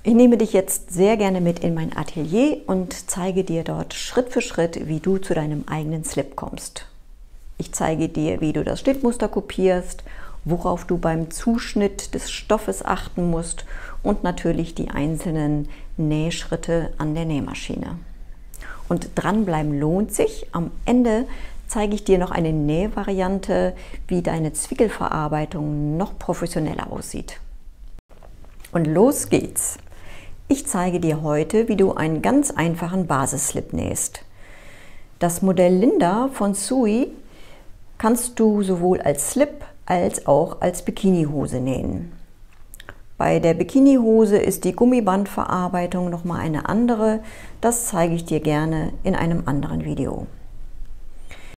Ich nehme dich jetzt sehr gerne mit in mein Atelier und zeige dir dort Schritt für Schritt, wie du zu deinem eigenen Slip kommst. Ich zeige dir, wie du das Schnittmuster kopierst, worauf du beim Zuschnitt des Stoffes achten musst und natürlich die einzelnen Nähschritte an der Nähmaschine. Und dranbleiben lohnt sich. Am Ende zeige ich dir noch eine Nähvariante, wie deine Zwickelverarbeitung noch professioneller aussieht. Und los geht's! Ich zeige dir heute, wie du einen ganz einfachen Basisslip nähst. Das Modell Linda von Sui kannst du sowohl als Slip als auch als Bikinihose nähen. Bei der Bikinihose ist die Gummibandverarbeitung nochmal eine andere. Das zeige ich dir gerne in einem anderen Video.